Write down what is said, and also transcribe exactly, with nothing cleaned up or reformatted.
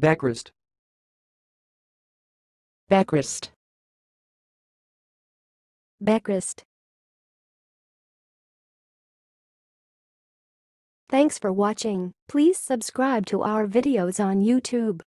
becrust, becrust, becrust. Thanks for watching. Please subscribe to our videos on YouTube.